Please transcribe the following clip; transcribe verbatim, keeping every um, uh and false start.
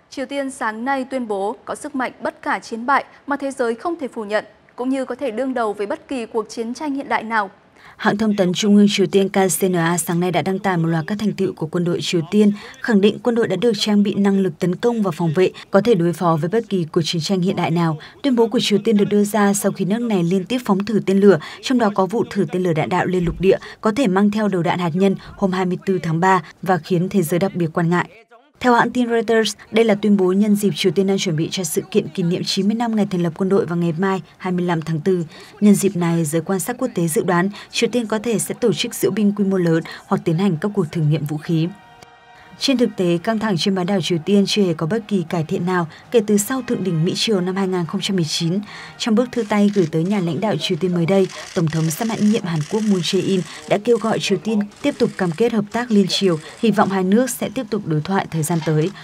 Triều Tiên sáng nay tuyên bố có sức mạnh bất khả chiến bại mà thế giới không thể phủ nhận, cũng như có thể đương đầu với bất kỳ cuộc chiến tranh hiện đại nào. Hãng thông tấn Trung ương Triều Tiên K C N A sáng nay đã đăng tải một loạt các thành tựu của quân đội Triều Tiên, khẳng định quân đội đã được trang bị năng lực tấn công và phòng vệ, có thể đối phó với bất kỳ cuộc chiến tranh hiện đại nào. Tuyên bố của Triều Tiên được đưa ra sau khi nước này liên tiếp phóng thử tên lửa, trong đó có vụ thử tên lửa đạn đạo lên lục địa có thể mang theo đầu đạn hạt nhân hôm hai mươi tư tháng ba và khiến thế giới đặc biệt quan ngại. Theo hãng tin Reuters, đây là tuyên bố nhân dịp Triều Tiên đang chuẩn bị cho sự kiện kỷ niệm chín mươi năm ngày thành lập quân đội vào ngày mai hai mươi lăm tháng tư. Nhân dịp này, giới quan sát quốc tế dự đoán Triều Tiên có thể sẽ tổ chức diễu binh quy mô lớn hoặc tiến hành các cuộc thử nghiệm vũ khí. Trên thực tế, căng thẳng trên bán đảo Triều Tiên chưa hề có bất kỳ cải thiện nào kể từ sau thượng đỉnh Mỹ-Triều năm hai nghìn không trăm mười chín. Trong bức thư tay gửi tới nhà lãnh đạo Triều Tiên mới đây, Tổng thống sắp mãn nhiệm Hàn Quốc Moon Jae-in đã kêu gọi Triều Tiên tiếp tục cam kết hợp tác liên triều, hy vọng hai nước sẽ tiếp tục đối thoại thời gian tới,